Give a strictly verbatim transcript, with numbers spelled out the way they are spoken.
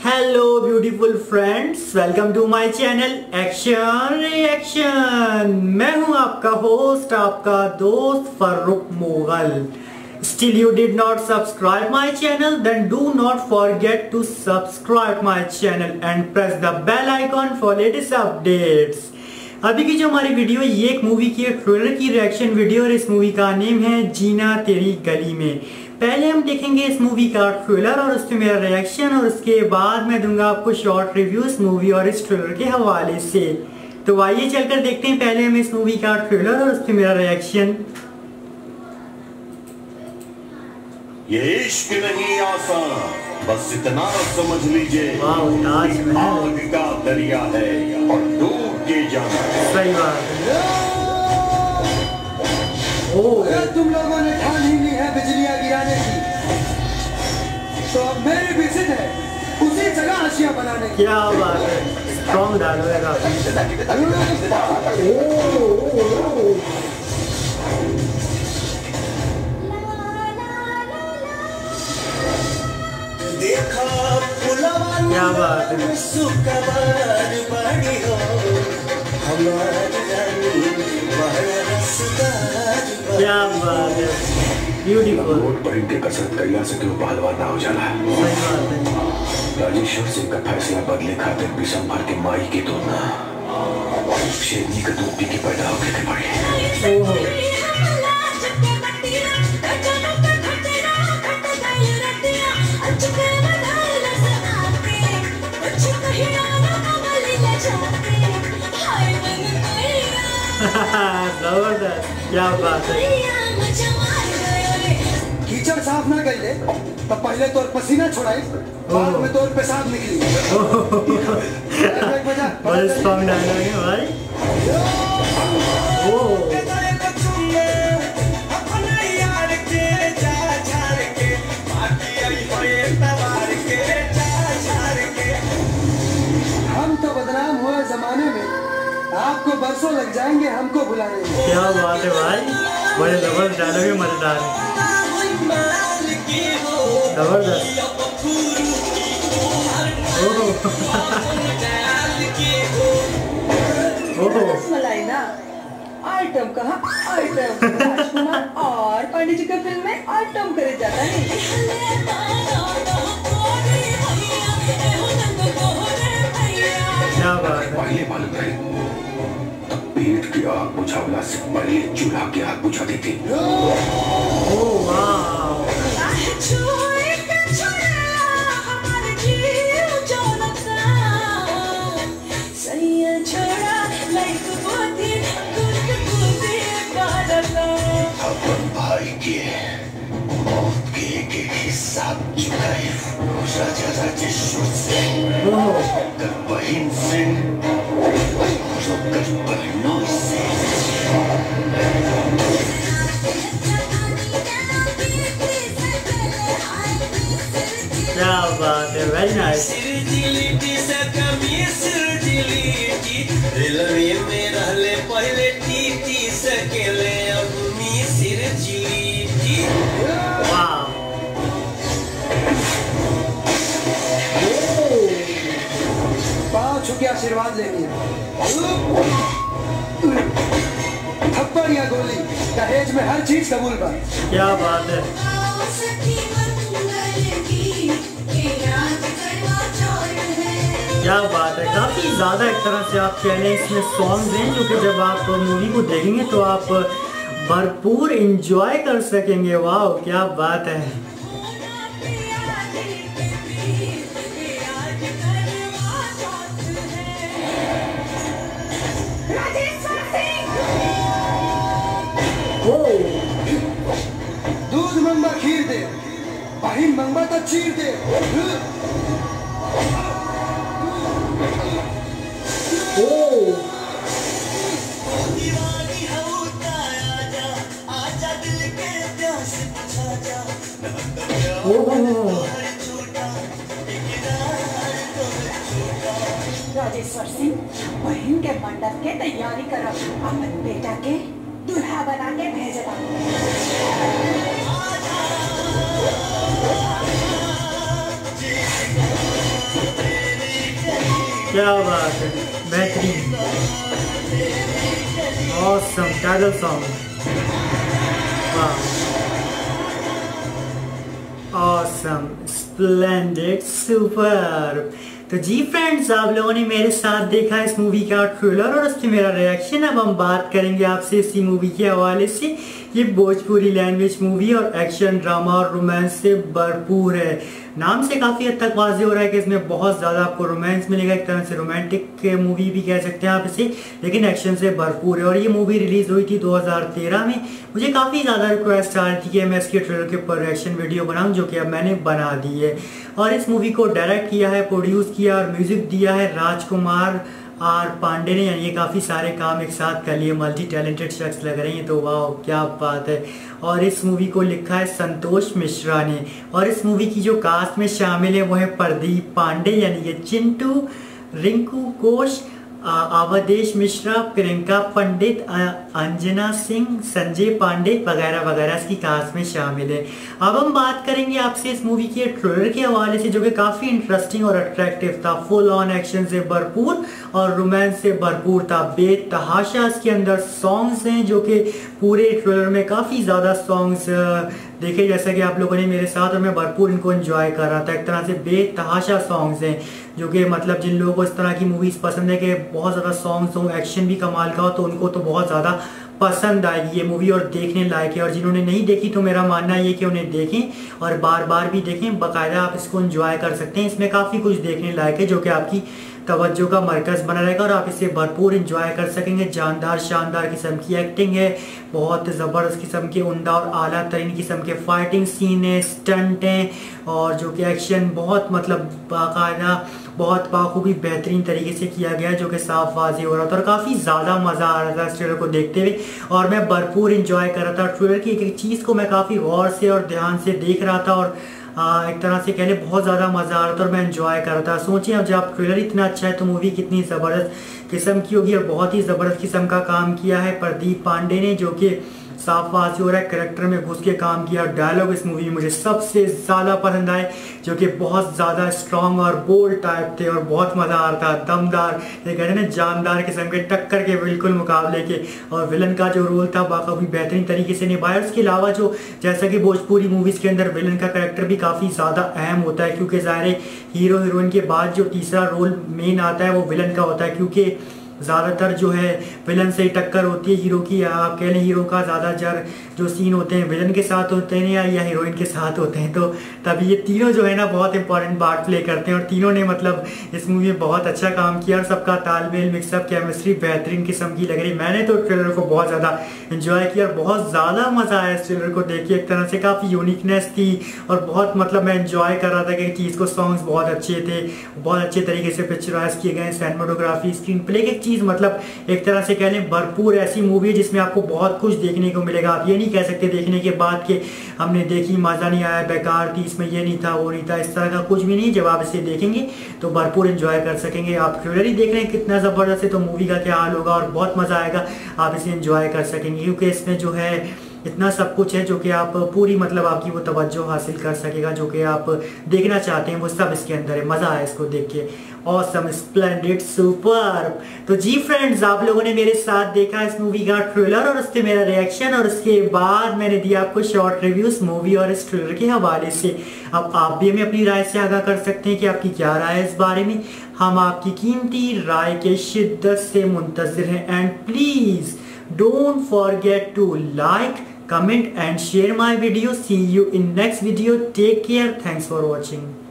Hello beautiful friends, welcome to my channel action reaction. मैं हूं आपका होस्ट, आपका दोस्त Farrukh Mughal. Still you did not subscribe my channel, then do not forget to subscribe my channel and press the bell icon for latest updates। अभी की जो हमारी video ये एक मूवी की ट्रेलर की रिएक्शन वीडियो और इस मूवी का नेम है जीना तेरी गली में। पहले हम देखेंगे इस मूवी का ट्रेलर और उस पर मेरा रिएक्शन, और उसके बाद मैं दूंगा आपको शॉर्ट रिव्यू इस मूवी और इस ट्रेलर के हवाले से। तो आइए चलकर देखते हैं पहले हम इस मूवी का ट्रेलर और उस पर मेरा रिएक्शन। ये इश्क नहीं आसान, बस इतना समझ लीजिए आग का दरिया है और डूब के जाना। सही बात है। अगर तुम लोगों ने ठान ही ली है बिजलियां गिराने की, तो अब मेरी भी जिद है उसी जगह आशियां बनाने की। क्या बात है, स्ट्रॉन्ग डायलॉग है काफी। क्या बात है, क्या बात है, ब्यूटीफुल। वोट पहन के कसरत कैला से क्यों पहलवान ना हो जाला। सही बात है। राजेश्वर सिंह का फैसला बदले खातिर बिशंभर के माई की तुलना शेरनी का दूध पी के पैदा होके के पड़ी। जबरदस्त, क्या बात है। कीचड़ साफ ना कर ले तो पहले तोर पसीना छोड़ाई, बाद में तोर पेशाब निकली। बहुत स्ट्रॉन्ग डायलॉग है भाई। ओ हम तो बदनाम हुए जमाने में, आपको बरसों लग जाएंगे हमको भुलाने में। क्या बात है भाई, बड़े जबरदस्त डायलॉग है, मजेदार है, जबरदस्त। मलाई ना आइटम कहाँ आइटम राजकुमार और पांडे जी का फिल्म में आइटम करे जाता है। क्या बात है। पहले मालूम रहे तब पेट की आग बुझावला से पहले चूल्हा की आग बुझा देती। ओह वाह, अपन भाई के मौत के एक एक हिसाब चुकाए राजा राजेश्वर सिंह, कर बहन सिंह और कर बहनों से। क्या बात है, वेरी नाइस। पहले टीटी सकेले अपनी सिर जीती। वाह, पाँव छू के आशीर्वाद लेनी है। थप्पड़ या गोली, दहेज में हर चीज कबूल बा। क्या बात है। क्या बात है, काफी ज्यादा एक तरह से आप कह लें इसमें सॉन्ग्स हैं जो कि जब आप मूवी को देखेंगे तो आप भरपूर एंजॉय कर सकेंगे। वाह, क्या बात है। दूध मंगवा खीर दे, बहिन मंगवा तो चीर दे। राजेश्वर सिंह, बहन के मंडप के तैयारी करो, अपन बेटा के दूल्हा बना के भेजना। क्या बात है, बेहतरीन, ऑसम टाइटल सॉन्ग, वाह, ऑसम, स्प्लेंडिड, सुपर। तो जी फ्रेंड्स, आप लोगों ने मेरे साथ देखा इस मूवी का ट्रेलर और उससे मेरा रिएक्शन। अब हम बात करेंगे आपसे इसी मूवी के हवाले से। ये भोजपुरी लैंग्वेज मूवी और एक्शन, ड्रामा और रोमांस से भरपूर है। नाम से काफ़ी हद तक वाज़े हो रहा है कि इसमें बहुत ज़्यादा आपको रोमांस मिलेगा, एक तरह से रोमांटिक मूवी भी कह सकते हैं आप इसे, लेकिन एक्शन से भरपूर है। और ये मूवी रिलीज़ हुई थी दो हज़ार तेरह में। मुझे काफ़ी ज़्यादा रिक्वेस्ट आ रही थी कि मैं इसके ट्रेलर के ऊपर रिएक्शन वीडियो बनाऊँ, जो कि अब मैंने बना दी है। और इस मूवी को डायरेक्ट किया है, प्रोड्यूस किया और म्यूज़िक दिया है राजकुमार आर पांडे ने। यानी ये काफ़ी सारे काम एक साथ कर लिए, मल्टी टैलेंटेड शख्स लग रहे हैं, तो वाह क्या बात है। और इस मूवी को लिखा है संतोष मिश्रा ने। और इस मूवी की जो कास्ट में शामिल है वो है प्रदीप पांडे, यानी कि चिंटू, रिंकू घोष, अवधेश मिश्रा, प्रियंका पंडित, अंजना सिंह, संजय पांडे वगैरह वगैरह इसकी कास्ट में शामिल है। अब हम बात करेंगे आपसे इस मूवी के ट्रेलर के हवाले से, जो कि काफ़ी इंटरेस्टिंग और अट्रैक्टिव था। फुल ऑन एक्शन से भरपूर और रोमांस से भरपूर था। बेतहाशा इसके अंदर सॉन्ग्स हैं, जो कि पूरे ट्रेलर में काफ़ी ज़्यादा सॉन्ग्स देखे, जैसा कि आप लोगों ने मेरे साथ, और मैं भरपूर इनको एंजॉय कर रहा था। एक तरह से बेतहाशा सॉन्ग्स हैं, जो कि मतलब जिन लोगों को इस तरह की मूवीज़ पसंद है कि बहुत ज़्यादा सॉन्ग्स हो, एक्शन भी कमाल का हो, तो उनको तो बहुत ज़्यादा पसंद आएगी ये मूवी और देखने लायक है। और जिन्होंने नहीं देखी तो मेरा मानना ये कि उन्हें देखें और बार बार भी देखें, बाकायदा आप इसको एंजॉय कर सकते हैं। इसमें काफ़ी कुछ देखने लायक है, जो कि आपकी तवज्जो का मरकज़ बना रहेगा और आप इसे भरपूर इंजॉय कर सकेंगे। जानदार शानदार किस्म की एक्टिंग है, बहुत ज़बरदस्त किस्म के उम्दा और आला तरीन किस्म के फाइटिंग सीन है, स्टंट हैं, और जो कि एक्शन बहुत मतलब बाकायदा बहुत बाखूबी बेहतरीन तरीके से किया गया है, जो कि साफ वाज़े हो रहा था। और काफ़ी ज़्यादा मज़ा आ रहा था इस ट्रेलर को देखते हुए, और मैं भरपूर इंजॉय कर रहा था। ट्रेलर की एक एक चीज़ को मैं काफ़ी गौर से और ध्यान से देख रहा था, और आ, एक तरह से कह लें बहुत ज़्यादा मज़ा आ रहा था और मैं एंजॉय कर रहा था। सोचिए अब जब ट्रेलर इतना अच्छा है तो मूवी कितनी ज़बरदस्त किस्म की होगी। और बहुत ही ज़बरदस्त किस्म का काम किया है प्रदीप पांडे ने, जो कि साफ वाज़े हो रहा है, कैरेक्टर में घुस के काम किया। डायलॉग इस मूवी में मुझे सबसे ज़्यादा पसंद आए, जो कि बहुत ज़्यादा स्ट्रॉन्ग और बोल्ड टाइप थे और बहुत मज़ा आ रहा था। दमदार, ये कहते हैं ना जानदार किस्म के, टक्कर के बिल्कुल मुकाबले के। और विलन का जो रोल था बाकाफी बेहतरीन तरीके से निभाया। उसके अलावा जो जैसा कि भोजपुरी मूवीज़ के अंदर विलन का कैरेक्टर भी काफ़ी ज़्यादा अहम होता है, क्योंकि ज़ाहिर है हीरो हीरोइन के बाद जो तीसरा रोल मेन आता है वो विलन का होता है, क्योंकि ज़्यादातर जो है विलन से ही टक्कर होती है हीरो की। आप कह लें हीरो का ज़्यादातर जो सीन होते हैं विलन के साथ होते हैं या, या हीरोइन के साथ होते हैं, तो तभी ये तीनों जो है ना बहुत इंपॉर्टेंट पार्ट प्ले करते हैं। और तीनों ने मतलब इस मूवी में बहुत अच्छा काम किया और सबका तालमेल, मिक्सअप, केमिस्ट्री बेहतरीन किस्म की लग रही। मैंने तो ट्रेलर को बहुत ज़्यादा इंजॉय किया और बहुत ज़्यादा मज़ा आया इस ट्रेलर को देख के। एक तरह से काफ़ी यूनिकनेस थी और बहुत मतलब मैं इंजॉय कर रहा था कि चीज़ को, सॉन्ग्स बहुत अच्छे थे, बहुत अच्छे तरीके से पिक्चराइज किए गए, सिनेमेटोग्राफी, स्क्रीन प्ले, एक चीज़ मतलब एक तरह से कह लें भरपूर ऐसी मूवी है जिसमें आपको बहुत कुछ देखने को मिलेगा। आप ये नहीं कह सकते देखने के बाद कि हमने देखी मज़ा नहीं आया, बेकार थी, इसमें ये नहीं था वो नहीं था, इस तरह का कुछ भी नहीं। जब आप इसे देखेंगे तो भरपूर एंजॉय कर सकेंगे। आप ट्रेलर ही देख रहे हैं कितना ज़बरदस्त है, तो मूवी का क्या हाल होगा, और बहुत मज़ा आएगा, आप इसे एंजॉय कर सकेंगे, क्योंकि इसमें जो है इतना सब कुछ है जो कि आप पूरी मतलब आपकी वो तवज्जो हासिल कर सकेगा, जो कि आप देखना चाहते हैं वो सब इसके अंदर है। मज़ा आया इसको देख के, ऑसम, स्प्लेंडिड, सुपर। तो जी फ्रेंड्स, आप लोगों ने मेरे साथ देखा इस मूवी का ट्रेलर और उससे मेरा रिएक्शन, और उसके बाद मैंने दिया आपको शॉर्ट रिव्यूज मूवी और इस ट्रेलर के हवाले से। अब आप भी हमें अपनी राय से आगाह कर सकते हैं कि आपकी क्या राय है इस बारे में। हम आपकी कीमती राय के शिद्दत से मुंतज़िर हैं। And please don't forget to like, comment and share my video. See you in next video. Take care. Thanks for watching.